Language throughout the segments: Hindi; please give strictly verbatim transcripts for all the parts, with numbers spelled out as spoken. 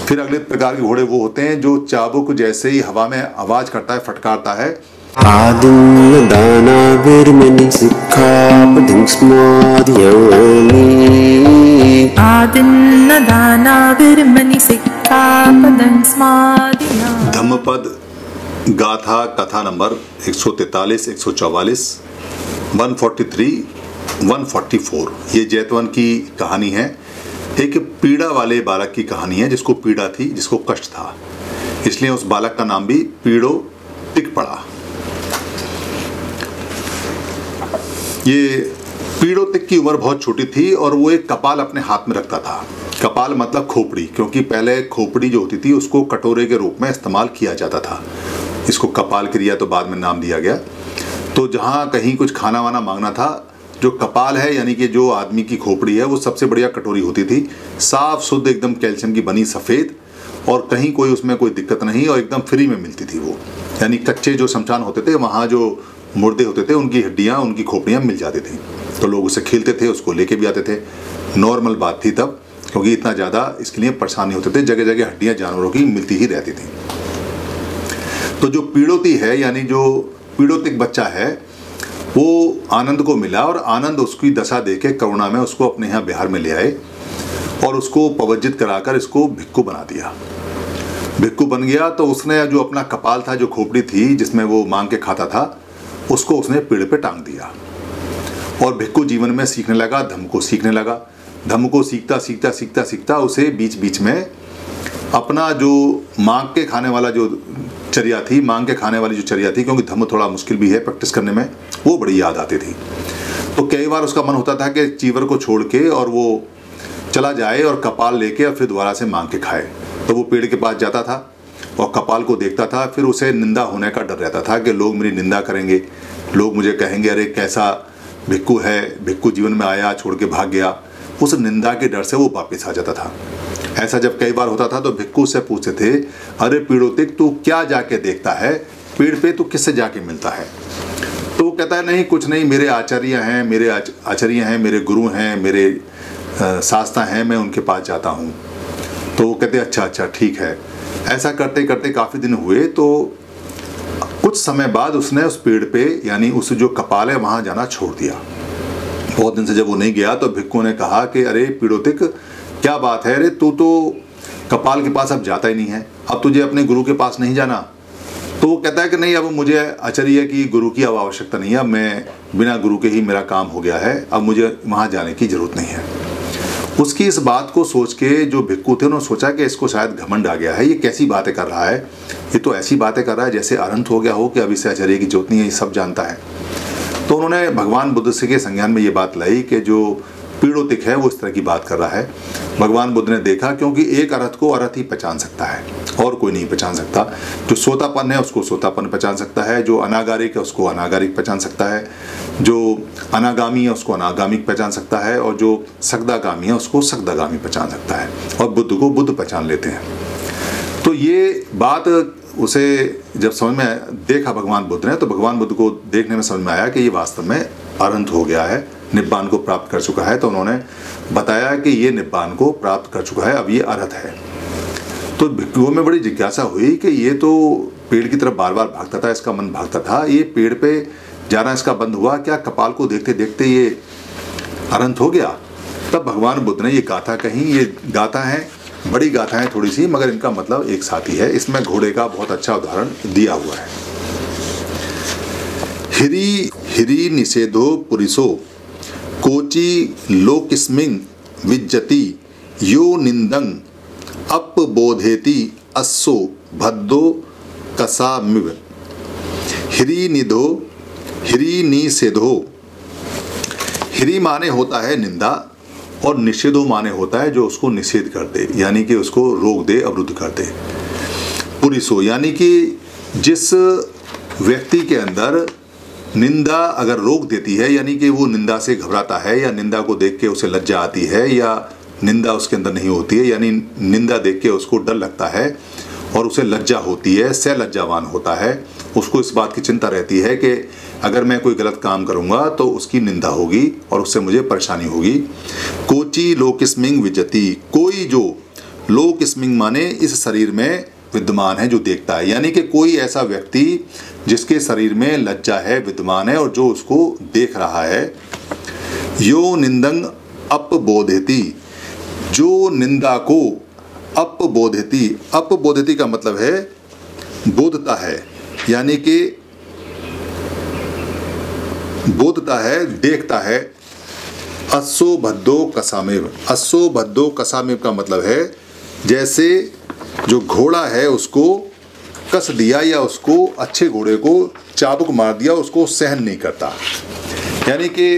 फिर अगले प्रकार के घोड़े वो होते हैं जो चाबुक जैसे ही हवा में आवाज करता है, फटकारता है। आदिन्न दानविर्मणि सिक्खापदं स्मादयामि। आदिन्न दानविर्मणि सिक्खापदं स्मादयामि। धम्मपद गाथा कथा नंबर एक सौ तैंतालीस, एक सौ चौवालीस, एक सौ तैंतालीस, एक सौ चौवालीस। ये जैतवन की कहानी है। एक पीड़ा वाले बालक की कहानी है जिसको पीड़ा थी, जिसको कष्ट था, इसलिए उस बालक का नाम भी पीड़ो तिक पड़ा। ये पीड़ो तिक की उम्र बहुत छोटी थी और वो एक कपाल अपने हाथ में रखता था। कपाल मतलब खोपड़ी, क्योंकि पहले खोपड़ी जो होती थी उसको कटोरे के रूप में इस्तेमाल किया जाता था। इसको कपाल क्रिया तो बाद में नाम दिया गया। तो जहाँ कहीं कुछ खाना वाना मांगना था, जो कपाल है यानी कि जो आदमी की खोपड़ी है, वो सबसे बढ़िया कटोरी होती थी, साफ शुद्ध एकदम कैल्शियम की बनी, सफ़ेद, और कहीं कोई उसमें कोई दिक्कत नहीं, और एकदम फ्री में मिलती थी वो। यानी कच्चे जो शमशान होते थे वहाँ जो मुर्दे होते थे उनकी हड्डियाँ, उनकी खोपड़ियाँ मिल जाती थी, तो लोग उसे खेलते थे, उसको लेके भी आते थे। नॉर्मल बात थी तब, क्योंकि इतना ज़्यादा इसके लिए परेशानी होते थे, जगह जगह हड्डियाँ जानवरों की मिलती ही रहती थी। तो जो पीड़ोती है यानी जो पीड़ोतिक बच्चा है, वो आनंद को मिला और आनंद उसकी दशा देखे करुणा में उसको अपने यहाँ बिहार में ले आए और उसको पवज्जित कराकर इसको भिक्खु बना दिया। भिक्खु बन गया तो उसने जो अपना कपाल था, जो खोपड़ी थी जिसमें वो मांग के खाता था, उसको उसने पेड़ पे टांग दिया और भिक्खु जीवन में सीखने लगा, धम्म को सीखने लगा। धम्म को सीखता सीखता सीखता सीखता उसे बीच बीच में अपना जो मांग के खाने वाला जो चर्या थी, मांग के खाने वाली जो चर्या थी, क्योंकि धम्म थोड़ा मुश्किल भी है प्रैक्टिस करने में, वो बड़ी याद आती थी। तो कई बार उसका मन होता था कि चीवर को छोड़ के और वो चला जाए और कपाल लेके और फिर दोबारा से मांग के खाए। तो वो पेड़ के पास जाता था और कपाल को देखता था। फिर उसे निंदा होने का डर रहता था कि लोग मेरी निंदा करेंगे, लोग मुझे कहेंगे अरे कैसा भिक्खु है, भिक्खु जीवन में आया छोड़ के भाग गया। उस निंदा के डर से वो वापस आ जाता था। ऐसा जब कई बार होता था तो भिक्खु से पूछते थे, अरे पीड़ोतिक तू क्या जाके देखता है, पेड़ पे तू किससे जाके मिलता है? तो वो कहता है नहीं कुछ नहीं, मेरे आचार्य हैं, मेरे आचार्य हैं, मेरे गुरु हैं, मेरे शास्त्रा हैं, मैं उनके पास जाता हूँ। तो वो कहते अच्छा अच्छा ठीक है। ऐसा करते करते काफ़ी दिन हुए तो कुछ समय बाद उसने उस पेड़ पे यानी उस जो कपाल है वहाँ जाना छोड़ दिया। बहुत दिन से जब वो नहीं गया तो भिक्खु ने कहा कि अरे पीड़ोतिक क्या बात है, अरे तू तो कपाल के पास अब जाता ही नहीं है, अब तुझे अपने गुरु के पास नहीं जाना? तो वो कहता है कि नहीं, अब मुझे आचार्य की गुरु की अब आवश्यकता नहीं है, अब मैं बिना गुरु के ही मेरा काम हो गया है, अब मुझे वहाँ जाने की ज़रूरत नहीं है। उसकी इस बात को सोच के जो भिक्खु थे उन्होंने सोचा कि इसको शायद घमंड आ गया है, ये कैसी बातें कर रहा है, ये तो ऐसी बातें कर रहा है जैसे अनंत हो गया हो कि अब इसे आचार्य की जरूरत नहीं है, ये सब जानता है। तो उन्होंने भगवान बुद्ध से के संज्ञान में ये बात लाई कि जो पीड़ोतिक है वो इस तरह की बात कर रहा है। भगवान बुद्ध ने देखा, क्योंकि एक अर्थ को अर्थ ही पहचान सकता है और कोई नहीं पहचान सकता। जो सोतापन है उसको सोतापन पहचान सकता है, जो अनागारिक है उसको अनागारिक पहचान सकता है, जो अनागामी है उसको अनागामिक पहचान सकता है, और जो सकदागामी है उसको सकदागामी पहचान सकता है, और बुद्ध को बुद्ध पहचान लेते हैं। तो ये बात उसे जब समझ में देखा भगवान बुद्ध ने, तो भगवान बुद्ध को देखने में समझ में आया कि ये वास्तव में अनंत हो गया है, निब्बान को प्राप्त कर चुका है। तो उन्होंने बताया कि ये निब्बान को प्राप्त कर चुका है, अब ये अर्हत है। तो भिक्खुओं में बड़ी जिज्ञासा हुई कि ये तो पेड़ की तरफ बार बार भागता था, इसका मन भागता था, ये पेड़ पे जाना इसका बंद हुआ क्या? कपाल को देखते देखते ये अनंत हो गया? तब भगवान बुद्ध ने ये गाथा कही। ये गाथा है, बड़ी गाथा है थोड़ी सी, मगर इनका मतलब एक साथ ही है। इसमें घोड़े का बहुत अच्छा उदाहरण दिया हुआ है। हिरी हिरी निषेधो पुरिसो कोचि लोकिस्मिंग विज्जति यो निंदं अपबोधेति अस्सो भद्दो कसामिव। हिरी निधो हिरी निषेधो, हिरी माने होता है निंदा और निषेधो माने होता है जो उसको निषेध कर दे, यानी कि उसको रोक दे, अवरुद्ध कर दे। पुरिसो यानी कि जिस व्यक्ति के अंदर निंदा अगर रोक देती है, यानी कि वो निंदा से घबराता है या निंदा को देख के उसे लज्जा आती है या निंदा उसके अंदर नहीं होती है, यानी निंदा देख के उसको डर लगता है और उसे लज्जा होती है, सह लज्जावान होता है, उसको इस बात की चिंता रहती है कि अगर मैं कोई गलत काम करूंगा तो उसकी निंदा होगी और उससे मुझे परेशानी होगी। कोचि लोकिस्मिंग विजति, कोई जो लोक स्मिंग माने इस शरीर में विद्यमान है, जो देखता है। यानी कि कोई ऐसा व्यक्ति जिसके शरीर में लज्जा है, विद्यमान है और जो उसको देख रहा है। यो निंदंग अपबोधयति, जो निंदा को अपबोधयति, अपबोधयति का मतलब है बोधता है, यानी कि बोधता है, देखता है। अश्सो भद्दो कसामेव, अश्सो भद्दो कसामेव का मतलब है जैसे जो घोड़ा है उसको कस दिया या उसको अच्छे घोड़े को चाबुक मार दिया, उसको सहन नहीं करता। यानी कि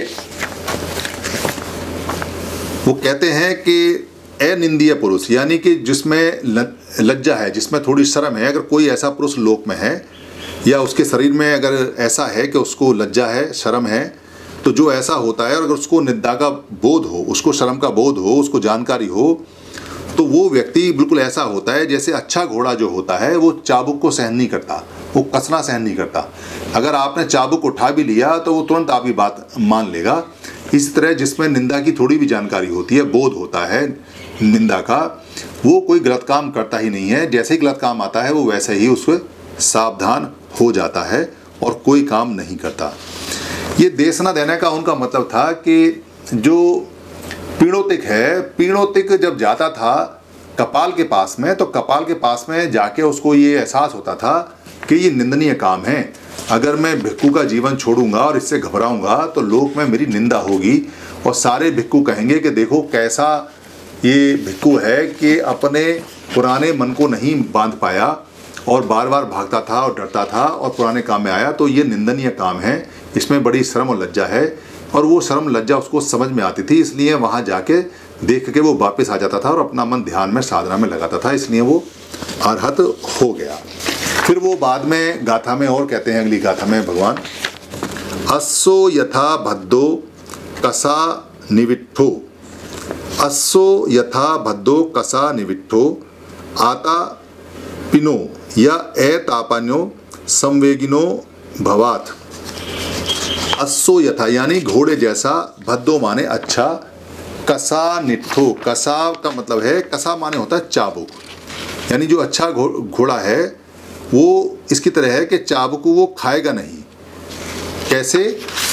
वो कहते हैं कि अनिंदीय पुरुष, यानी कि जिसमें लज्जा है, जिसमें थोड़ी शर्म है, अगर कोई ऐसा पुरुष लोक में है या उसके शरीर में अगर ऐसा है कि उसको लज्जा है, शर्म है, तो जो ऐसा होता है और अगर उसको निंदा का बोध हो, उसको शर्म का बोध हो, उसको जानकारी हो, तो वो व्यक्ति बिल्कुल ऐसा होता है जैसे अच्छा घोड़ा जो होता है वो चाबुक को सहन नहीं करता, वो कसना सहन नहीं करता। अगर आपने चाबुक उठा भी लिया तो वो तुरंत आपकी बात मान लेगा। इस तरह जिसमें निंदा की थोड़ी भी जानकारी होती है, बोध होता है निंदा का, वो कोई गलत काम करता ही नहीं है। जैसे ही गलत काम आता है वो वैसे ही उससे सावधान हो जाता है और कोई काम नहीं करता। ये देशना देने का उनका मतलब था कि जो पीड़ोतिक है, पीड़ोतिक जब जाता था कपाल के पास में, तो कपाल के पास में जाके उसको ये एहसास होता था कि ये निंदनीय काम है। अगर मैं भिक्खू का जीवन छोड़ूंगा और इससे घबराऊंगा तो लोक में मेरी निंदा होगी और सारे भिक्खू कहेंगे कि देखो कैसा ये भिक्खू है कि अपने पुराने मन को नहीं बांध पाया और बार बार भागता था और डरता था और पुराने काम में आया, तो ये निंदनीय काम है, इसमें बड़ी शर्म और लज्जा है। और वो शर्म लज्जा उसको समझ में आती थी, इसलिए वहाँ जाके देख के वो वापस आ जाता था और अपना मन ध्यान में, साधना में लगाता था, इसलिए वो अरहत हो गया। फिर वो बाद में गाथा में और कहते हैं, अगली गाथा में भगवान, अश्सो यथा भद्दो कसा निविट्ठो, अश्सो यथा भद्दो कसा निविट्ठो आता पिनो या एतापान्यो संवेगिनो भवात। अश्सो यथा यानी घोड़े जैसा, भद्दो माने अच्छा, कसा निट्ठो, कसा का मतलब है, कसा माने होता है चाबुक, यानी जो अच्छा घोड़ा है वो इसकी तरह है कि चाबुक वो खाएगा नहीं। कैसे?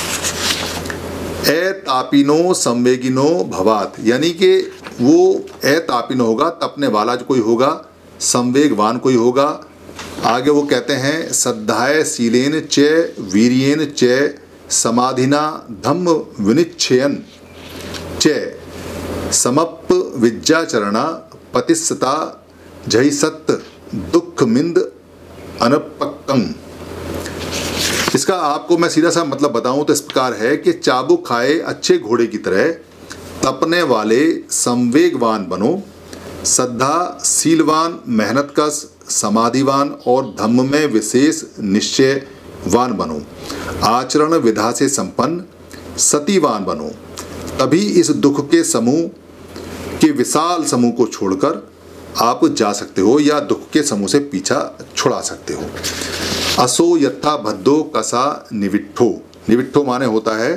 एतापिनो संवेगिनो भवात, यानी कि वो एतापिनो होगा, तपने वाला जो कोई होगा, संवेगवान कोई होगा। आगे वो कहते हैं सद्धाय शीलेन च वीर्येन च समाधिना धम्म विनिच्छयन च समप विज्जाचरणा पतिस्सता जहिसत्त दुःखमिंद अनपक्कं। इसका आपको मैं सीधा सा मतलब बताऊं तो इस प्रकार है कि चाबुक खाए अच्छे घोड़े की तरह तपने वाले संवेगवान बनो, श्रद्धा शीलवान, मेहनतकश, समाधिवान और धम्म में विशेष निश्चयवान बनो, आचरण विधा से संपन्न सतीवान बनो, तभी इस दुख के समूह के विशाल समूह को छोड़कर आप जा सकते हो या दुख के समूह से पीछा छुड़ा सकते हो। असो यथा भद्दो कसा निविट्ठो, निविट्ठो माने होता है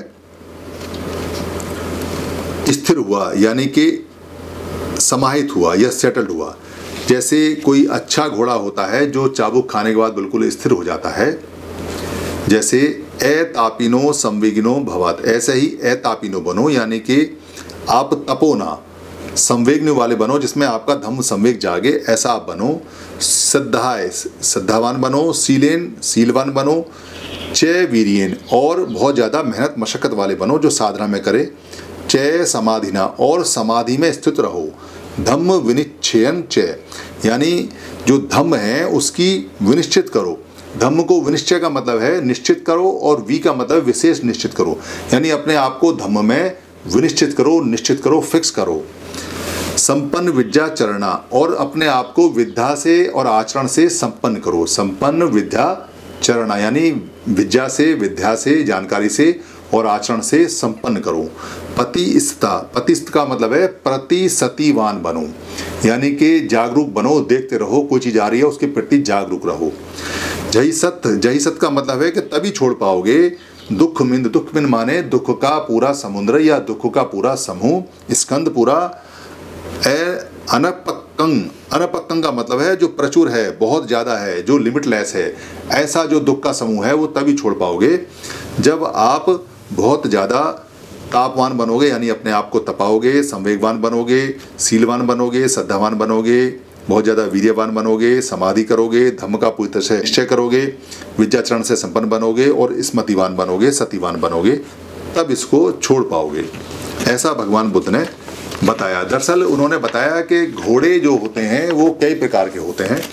स्थिर हुआ, यानी कि समाहित हुआ या सेटल्ड हुआ। जैसे कोई अच्छा घोड़ा होता है जो चाबुक खाने के बाद बिल्कुल स्थिर हो जाता है, जैसे एतापिनो संवेगिनो भवात, ऐसे ही एतापिनो बनो, यानी कि आप तपोना संवेगने वाले बनो, जिसमें आपका धम्म संवेग जागे, ऐसा आप बनो। श्रद्धाए श्रद्धावान बनो, शीलेन शीलवान बनो, च वीर्येन और बहुत ज़्यादा मेहनत मशक्क़त वाले बनो जो साधना में करे, च समाधिना और समाधि में स्थित रहो, धम्म विनिच्छयन च यानी जो धम्म है उसकी विनिश्चित करो। धम्म को विनिश्चय का मतलब है निश्चित करो और वी का मतलब विशेष निश्चित करो, यानी अपने आप को धम्म में विनिश्चित करो, निश्चित करो, फिक्स करो। संपन्न विद्या चरणा और अपने आप को विद्या से और आचरण से संपन्न करो। संपन्न विद्या चरणा यानी विद्या से, विद्या से, जानकारी से और आचरण से संपन्न करो। पतिस्था, पतिस्थ का मतलब है प्रति सतीवान बनो, यानी कि जागरूक बनो, देखते रहो कोई चीज़ आ रही है उसके प्रति जागरूक रहो। जही सत, जही सत का मतलब है कि तभी छोड़ पाओगे दुख मिंद, दुख मिंद माने दुख का पूरा समुद्र या दुख का पूरा समूह, स्कंद पूरा। ए अनपक्कम अनपक्कं, अनपक्कं का मतलब है जो प्रचुर है, बहुत ज़्यादा है, जो लिमिटलेस है। ऐसा जो दुख का समूह है वो तभी छोड़ पाओगे जब आप बहुत ज़्यादा तापवान बनोगे, यानी अपने आप को तपाओगे, संवेगवान बनोगे, सीलवान बनोगे, श्रद्धावान बनोगे, बहुत ज़्यादा वीर्यवान बनोगे, समाधि करोगे, धम्म का पूरी तरह से निश्चय करोगे, विद्याचरण से संपन्न बनोगे और स्मृतिवान बनोगे, सतीवान बनोगे, तब इसको छोड़ पाओगे। ऐसा भगवान बुद्ध ने बताया। दरअसल उन्होंने बताया कि घोड़े जो होते हैं वो कई प्रकार के होते हैं।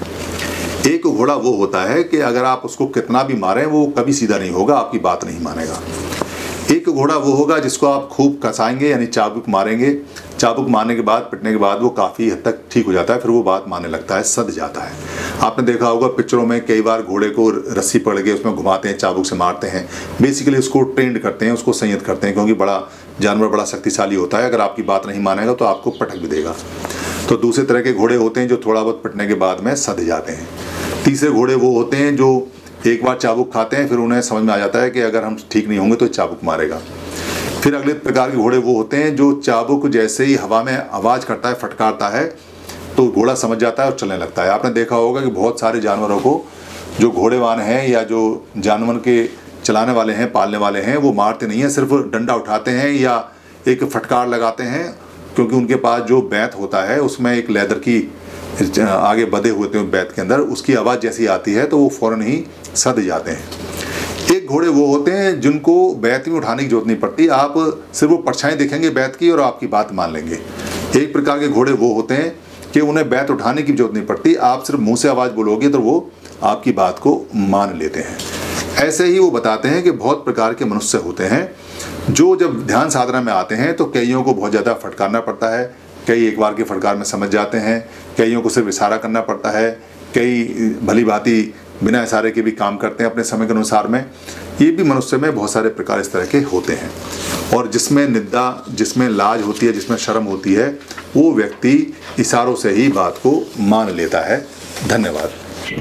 एक घोड़ा वो होता है कि अगर आप उसको कितना भी मारें वो कभी सीधा नहीं होगा, आपकी बात नहीं मानेगा। एक घोड़ा वो होगा जिसको आप खूब कसाएंगे, यानी चाबुक मारेंगे, चाबुक मारने के बाद, पिटने के बाद वो काफ़ी हद तक ठीक हो जाता है, फिर वो बात मानने लगता है, सध जाता है। आपने देखा होगा पिक्चरों में कई बार घोड़े को रस्सी पकड़ के उसमें घुमाते हैं, चाबुक से मारते हैं, बेसिकली उसको ट्रेंड करते हैं, उसको संयत करते हैं, क्योंकि बड़ा जानवर बड़ा शक्तिशाली होता है, अगर आपकी बात नहीं मानेगा तो आपको पटक भी देगा। तो दूसरे तरह के घोड़े होते हैं जो थोड़ा बहुत पिटने के बाद में सध जाते हैं। तीसरे घोड़े वो होते हैं जो एक बार चाबुक खाते हैं, फिर उन्हें समझ में आ जाता है कि अगर हम ठीक नहीं होंगे तो चाबुक मारेगा। फिर अगले प्रकार के घोड़े वो होते हैं जो चाबुक जैसे ही हवा में आवाज़ करता है, फटकारता है, तो घोड़ा समझ जाता है और चलने लगता है। आपने देखा होगा कि बहुत सारे जानवरों को जो घोड़ेवान हैं या जो जानवर के चलाने वाले हैं, पालने वाले हैं, वो मारते नहीं हैं, सिर्फ डंडा उठाते हैं या एक फटकार लगाते हैं, क्योंकि उनके पास जो बैत होता है उसमें एक लेदर की आगे बधे हुए थे बैत के अंदर, उसकी आवाज़ जैसी आती है तो वो फ़ौरन ही सध जाते हैं। एक घोड़े वो होते हैं जिनको बैत में उठाने की जरूरत नहीं पड़ती, आप सिर्फ वो परछाई देखेंगे बैत की और आपकी बात मान लेंगे। एक प्रकार के घोड़े वो होते हैं कि उन्हें बैत उठाने की जरूरत नहीं पड़ती, आप सिर्फ मुंह से आवाज़ बोलोगे तो वो आपकी बात को मान लेते हैं। ऐसे ही वो बताते हैं कि बहुत प्रकार के मनुष्य होते हैं जो जब ध्यान साधना में आते हैं तो कईयों को बहुत ज़्यादा फटकारना पड़ता है, कई एक बार के फटकार में समझ जाते हैं, कईयों को सिर्फ इशारा करना पड़ता है, कई भली भांति बिना इशारे के भी काम करते हैं अपने समय के अनुसार में। ये भी मनुष्य में बहुत सारे प्रकार इस तरह के होते हैं, और जिसमें निंदा, जिसमें लाज होती है, जिसमें शर्म होती है, वो व्यक्ति इशारों से ही बात को मान लेता है। धन्यवाद।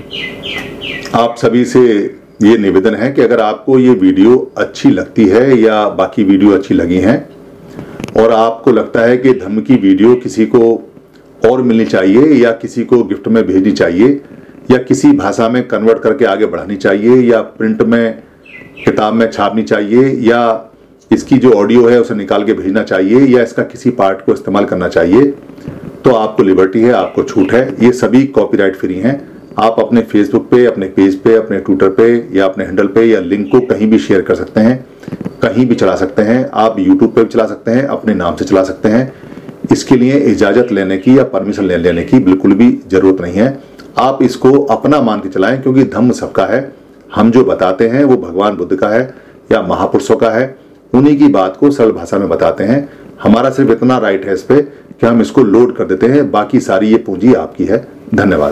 आप सभी से ये निवेदन है कि अगर आपको ये वीडियो अच्छी लगती है या बाकी वीडियो अच्छी लगी हैं और आपको लगता है कि धम्म की वीडियो किसी को और मिलनी चाहिए या किसी को गिफ्ट में भेजनी चाहिए या किसी भाषा में कन्वर्ट करके आगे बढ़ानी चाहिए या प्रिंट में किताब में छापनी चाहिए या इसकी जो ऑडियो है उसे निकाल के भेजना चाहिए या इसका किसी पार्ट को इस्तेमाल करना चाहिए, तो आपको लिबर्टी है, आपको छूट है। ये सभी कॉपीराइट फ्री हैं। आप अपने फेसबुक पे, अपने पेज पे, अपने ट्विटर पे या अपने हैंडल पे या लिंक को कहीं भी शेयर कर सकते हैं, कहीं भी चला सकते हैं। आप यूट्यूब पे भी चला सकते हैं, अपने नाम से चला सकते हैं। इसके लिए इजाज़त लेने की या परमिशन ले लेने की बिल्कुल भी ज़रूरत नहीं है। आप इसको अपना मान के चलाएं, क्योंकि धम्म सबका है। हम जो बताते हैं वो भगवान बुद्ध का है या महापुरुषों का है, उन्हीं की बात को सरल भाषा में बताते हैं। हमारा सिर्फ इतना राइट है इस पे कि हम इसको लोड कर देते हैं, बाकी सारी ये पूंजी आपकी है। धन्यवाद।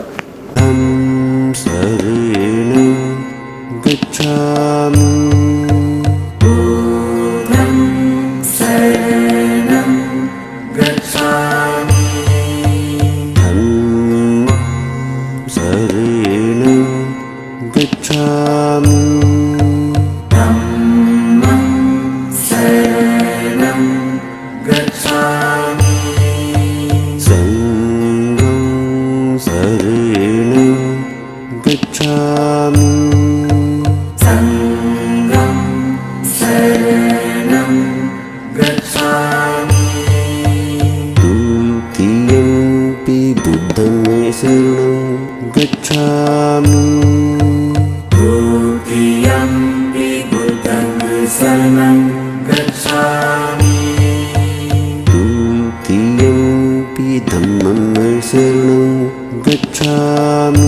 शरणं गच्छामि बुद्धं शरणं गच्छामि धम्मं शरणं गच्छामि धम्मं शरणं गच्छामि संघं शरणं गच्छामि संघं शरणं गच्छामि द्वितीयंपि बुद्धं शरणं गच्छामि द्वितीयंपि बुद्धं शरणं गच्छामि द्वितीयंपि धम्मं शरणं गच्छामि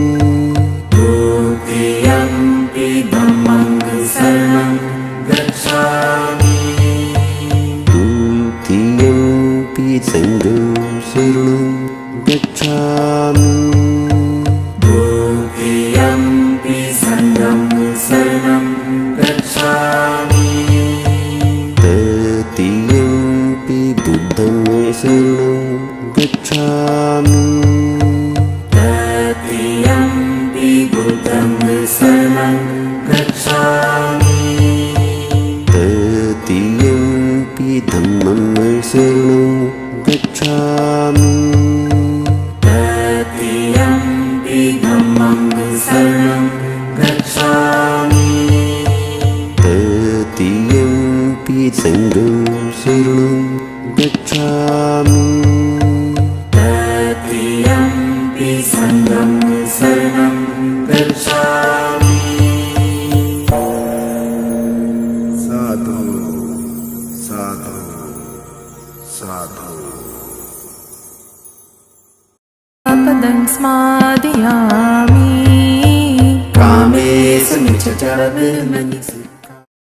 द्वितीयंपि धम्मं शरणं गच्छामि द्वितीयंपि संघं शरणं गच्छामि द्वितीयंपि संघं शरणं गच्छामि तृतीयंपि बुद्धं शरणं गच्छामि तृतीयंपि बुद्धं शरणं गच्छामि तृतीयंपि धम्मं शरणं गच्छामि सङ्गं शरणं गच्छामि तृतीयम्पि सङ्गं शरणं गच्छामि साधु साधु साधु पदं स्मादयामि कामेषु मिच्छामि